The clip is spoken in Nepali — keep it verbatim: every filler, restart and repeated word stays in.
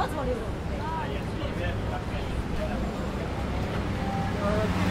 怎么溜的？对。啊，也是里面比较便宜。呃。